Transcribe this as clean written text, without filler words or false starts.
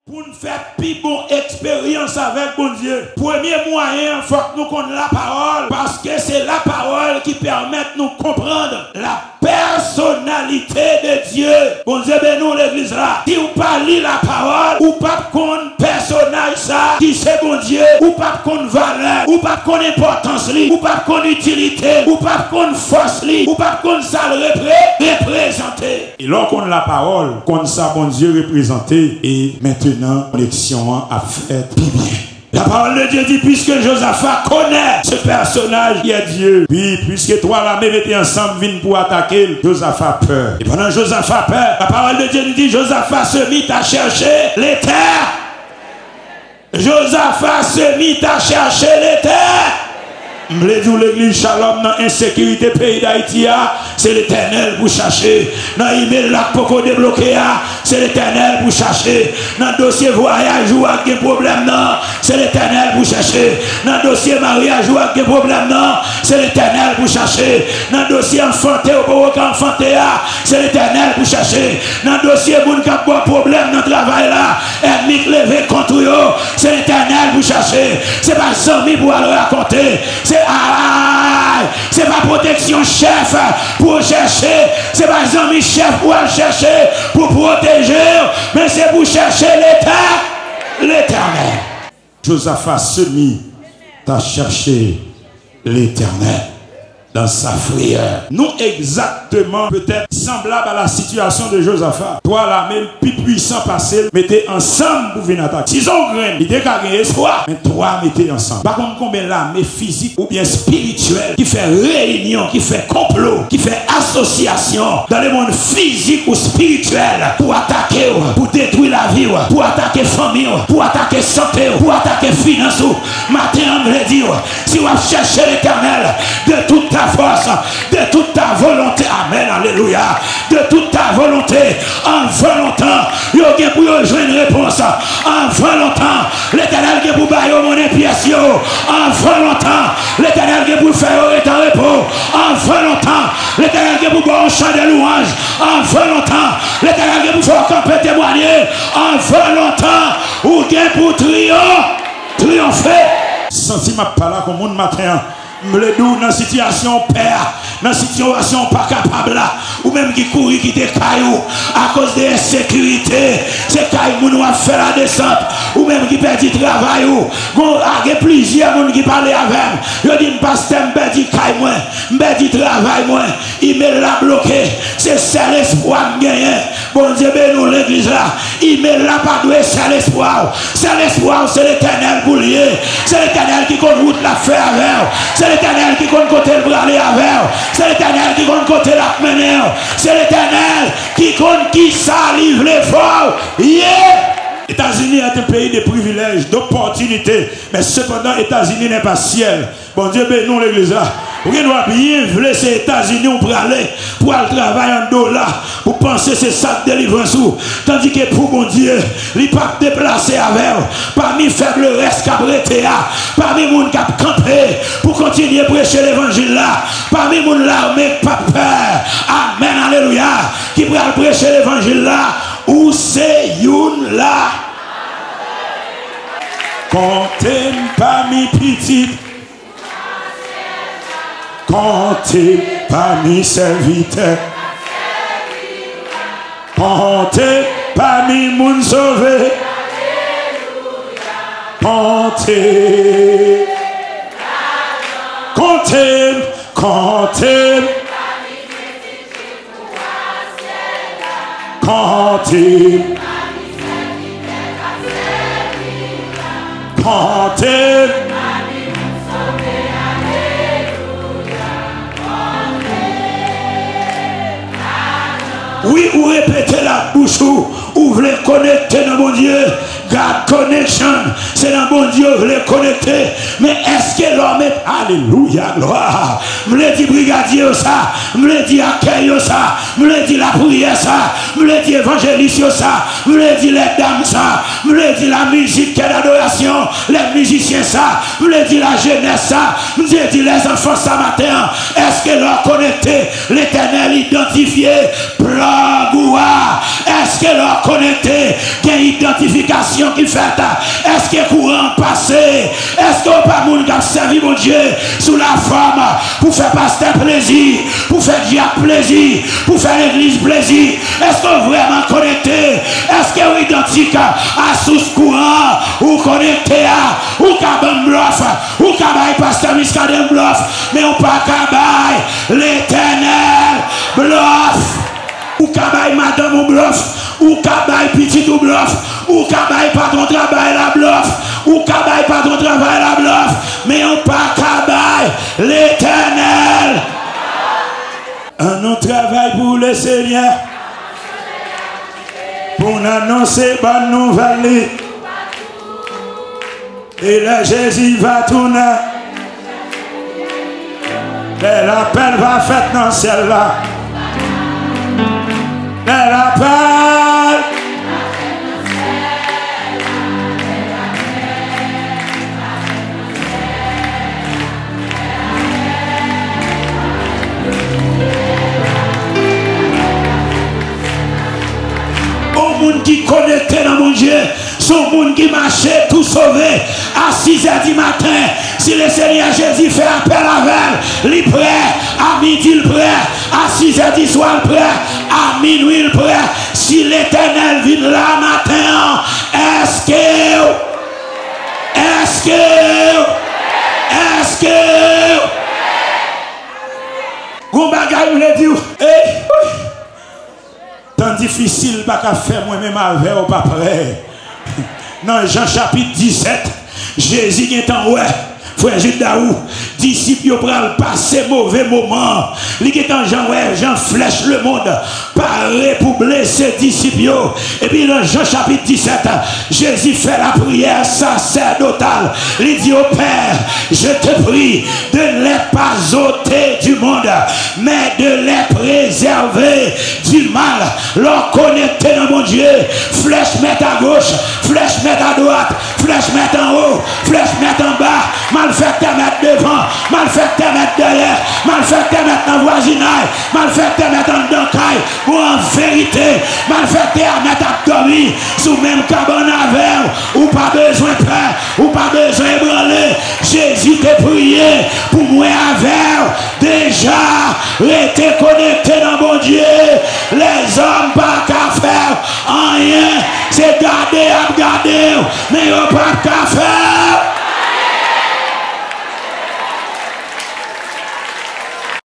Pour nous faire plus bonne expérience avec bon Dieu. Premier moyen, il faut que nous connaissions la parole. Parce que c'est la parole qui permet de nous comprendre la personnalité de Dieu. Bon Dieu, ben nous l'église là. Si vous parlez la parole, ou pas qu'on personnage ça, qui c'est bon Dieu, ou pas qu'on valeur, ou pas qu'on importance, ou pas qu'on utilité, ou pas qu'on force, ou pas qu'on ça représenter. Et lorsqu'on a la parole, qu'on ça bon Dieu représenté, et maintenant, l'élection a fait plus bien. La parole de Dieu dit, puisque Josaphat connaît ce personnage qui est Dieu, puis puisque toi la même était ensemble, viennent pour attaquer, Josaphat peur. Et pendant Josaphat peur, la parole de Dieu nous dit, Josaphat se mit à chercher les terres. Josaphat se mit à chercher les terres. L'église Shalom dans l'insécurité pays d'Haïti, c'est l'Éternel pour chercher. Dans l'email là pour débloquer, c'est l'Éternel pour chercher. Dans le dossier voyage ou avec des problèmes, c'est l'Éternel pour chercher. Dans le dossier mariage ou avec des problèmes, c'est l'Éternel pour chercher. Dans le dossier enfanté ou pas enfanté, c'est l'Éternel pour chercher. Dans le dossier moun qui a pas problème dans le travail là, ennemi levé contre eux, c'est l'Éternel pour chercher. C'est pas Zami pour aller raconter. C'est pas protection chef pour chercher, c'est pas ami chef pour chercher pour protéger, mais c'est pour chercher l'Éternel. Josaphat se mit à chercher l'Éternel dans sa prière. Nous exactement peut-être semblable à la situation de Josaphat. Toi la même plus puissant passé, mettez ensemble pour venir attaquer. Si on graine, il était qu'à gagner espoir, mais trois mettez ensemble. Par contre, combien l'armée physique ou bien spirituelle qui fait réunion, qui fait complot, qui fait association dans le monde physique ou spirituel pour attaquer, pour détruire la vie, pour attaquer famille, pour attaquer santé, pour attaquer finance. Matin, on me dit, si vous cherchez l'Éternel de toute ta force, de toute ta volonté, amen, alléluia, de toute ta volonté, en volontant, il y a pour jouer une réponse, en volontant, l'Éternel qui pour bailler mon pièce, en volontant, l'Éternel qui pour faire être en repos, en volontant, l'Éternel qui pour boire un chant de louange, en volontant, l'Éternel qui pour faire camper témoigner, en volontant, ou bien pour triompher. Senti ma parole comme mon matin. Me dans la situation père, dans la situation pas capable ou même qui courir qui te caillou à cause de l'insécurité, c'est caillou nous a fait la descente ou même qui perd du travail ou il y a plusieurs gens qui parlent avec je dis pasteur me dit caillou moi me dit travail moi il me l'a bloqué c'est ça l'espoir gagner bon Dieu ben nous l'église là il me l'a pas doué c'est l'espoir c'est l'Éternel pour lier c'est l'Éternel qui compte route la faire avec c'est l'Éternel qui compte côté le bras avec. C'est l'Éternel qui compte côté la mener. C'est l'Éternel qui compte qui ça livre l'effort. Yeah! États-Unis est un pays de privilèges, d'opportunités. Mais cependant, États-Unis n'est pas ciel. Bon Dieu, ben nous l'église là. Vous doit bien vouloir ces États-Unis pour aller travailler en dollars, pour penser c'est ça de délivrance. Tandis que pour mon Dieu, il n'est pas déplacé avec parmi faibles restes qui prêté, parmi les gens qui ont campé pour continuer à prêcher l'évangile là, parmi les gens l'armée pas peur. Amen, alléluia. Qui peut prêcher l'évangile là, où c'est une là. Comptez parmi petites. Comptez parmi serviteurs. Comptez parmi moun sauvés. Comptez. Comptez. Comptez. Comptez. Comptez. Oui, ou répétez la bouche ou vous voulez connecter dans mon Dieu. God connection, c'est dans mon Dieu, vous voulez connecter. Mais est-ce que l'homme est. Alléluia, gloire. Me dit brigadier ça, me dit accueil ça, me dit la prière ça, me dit évangéliste ça, me dit les dames ça, me dire la musique qui est d'adoration, les musiciens ça, voulez dire la jeunesse ça, voulez dire les enfants ça matin. Est-ce que leur connecté, l'éternel identifié, plan goua? Est-ce que leur connecté, qu'il y a une identification qui fait? Est-ce que courant passé? Est-ce que pas moun qui a servi mon Dieu sous la forme pour faire pasteur plaisir, pour faire diable plaisir, pour faire l'église plaisir? Est-ce que vraiment connecté? Est-ce que vous identique à sous courant ou connecté à ou cabane bluff ou cabane pasteur Miscadem bluff, mais on pas cabane l'éternel bluff ou cabane madame ou bluff ou cabane petit ou bluff ou cabane patron travail la bluff ou cabane patron travail la bluff, mais on pas cabane l'éternel. Un autre travail pour le Seigneur, pour annoncer bonne nouvelle. Et là Jésus va tourner. Et l'appel va faire dans celle-là. Et l'appel. Au monde qui connecté dans mon Dieu, son monde qui marchait tout sauvé à 6h du matin. Si le Seigneur Jésus fait appel avec il prêt, à midi il prêt, à 6h du soir il prêt, à minuit il prêt. Si l'Éternel vient là matin, est-ce que vous bagay vous le dire, tant difficile pas qu'à faire moi-même avec ou pas prêt. Dans Jean chapitre 17, Jésus est en ouais. Frère Judaou, disciples pral passer mauvais moment. Il est en Jean flèche le monde, paré pour blesser disciples. Et puis dans Jean chapitre 17, Jésus fait la prière sacerdotale. Il dit au Père, je te prie de ne les pas ôter du monde, mais de les préserver du mal. Leur connecter dans mon Dieu, flèche mettre à gauche, flèche mettre à droite, flèche mettre en haut, flèche mettre en bas. Mal fait te mettre devant, mal fait te mettre derrière, mal fait te mettre dans le voisinage, mal fait te mettre dans le dancaille, ou en vérité, mal fait te mettre à dormir sous même cabane avec, ou pas besoin de peur, ou pas besoin de branler. Jésus t'a prié pour moi avec, déjà, rester connecté dans mon Dieu. Les hommes pas qu'à faire rien, c'est garder à garder, mais ils pas qu'à faire.